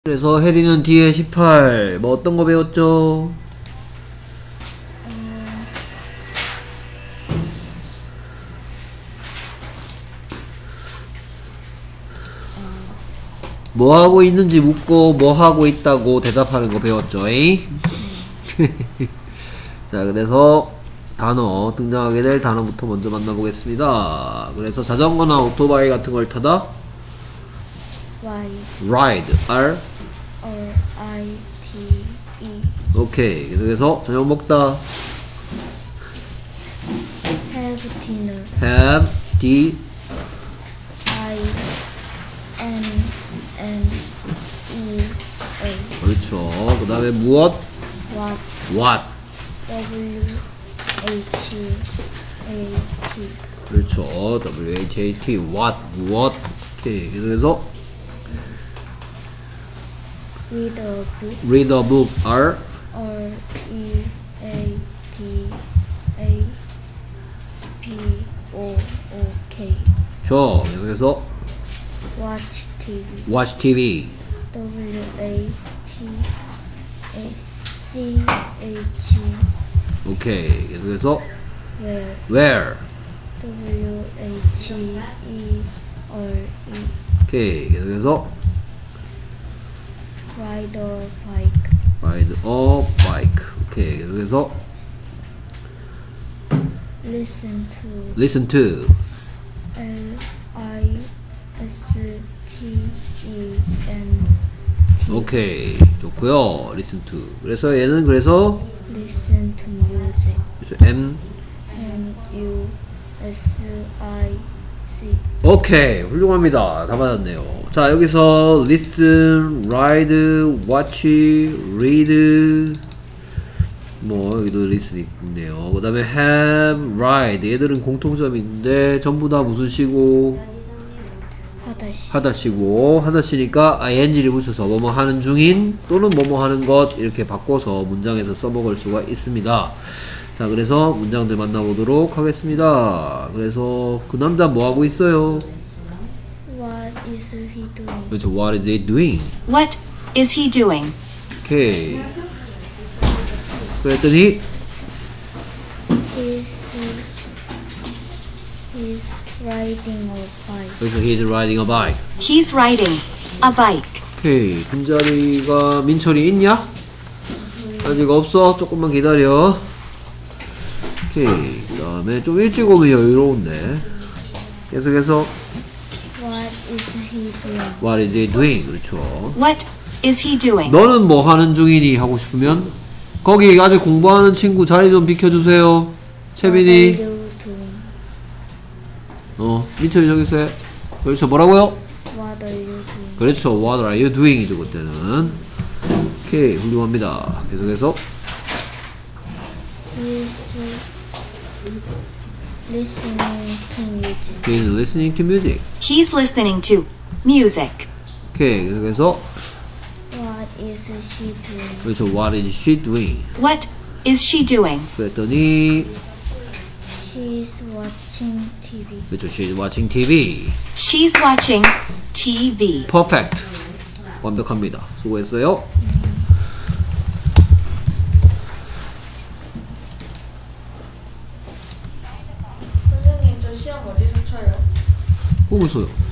그래서 혜리는 뒤에 18, 뭐 어떤 거 배웠죠? 뭐 하고 있는지 묻고 뭐 하고 있다고 대답하는 거 배웠죠? 에이? 자, 그래서 단어, 등장하게 될 단어부터 먼저 만나보겠습니다. 그래서 자전거나 오토바이 같은 걸 타다? ride, R-I-T-E. 오케이. 그래서 저녁 먹다? Have dinner. have, D, I-N-N-E-A. 그렇죠. 그 다음에 무엇? What. what, W-H-A-T. 그렇죠. W-H-A-T, what, 무엇. 오케이. 그래서 Read a book. read a book, R, R-E-A-D-A-B-O-O-K. 죠. 그래서 Watch TV. watch TV, W-A-T-C-H. 오케이. 그래서 Where. where, W-H-E-R-E. 오케이. 그래서 Ride a bike. ride a bike, 오케이. 그래서 Listen to. listen to, L-I-S-T-E-N-T. 오케이. 좋고요. listen to. 그래서 얘는 그래서 Listen to music. M, M-U-S-I-C. 오케이. 훌륭합니다. 다 맞았네요. 자, 여기서 listen, ride, watch, read, 뭐 여기도 listen 있네요. 그 다음에 have, ride. 얘들은 공통점이 있는데 전부 다 무슨 시고? 하다시. 하다시고, 하다시니까 ing를 붙여서 뭐뭐 하는 중인 또는 뭐뭐 하는 것 이렇게 바꿔서 문장에서 써먹을 수가 있습니다. 자, 그래서 문장들 만나보도록 하겠습니다. 그래서 그 남자 뭐 하고 있어요? What is he doing? 그렇죠. What is he doing? What is he doing? 오케이. 그랬더니 He's riding a bike. 그래서 he's riding a bike. He's riding a bike. 오케이. 빈자리가 민철이 있냐? 아직 없어. 조금만 기다려. 오케이. 그 다음에 좀 일찍 오면 여유로운데. 계속해서 What is he doing? What is he doing? 그렇죠. What is he doing? 너는 뭐 하는 중이니? 하고 싶으면 거기 아직 공부하는 친구 자리 좀 비켜주세요. 채빈이. What are you doing? 민철이 저기서 해. 그렇죠. 뭐라고요? What are you doing? 그렇죠. What are you doing? 이죠 그때는. 오케이. 훌륭합니다. 계속해서 He's listening to music. He's listening to music. He's listening to music. 오케이. 계속해서 What is she doing? 그렇죠. What is she doing? What is she doing? 그랬더니 She's watching TV. 그렇죠. She's watching TV. She's watching TV. Perfect. 완벽합니다. 수고했어요. 선생님 저 시험 어디서 쳐요? 보고 있어요.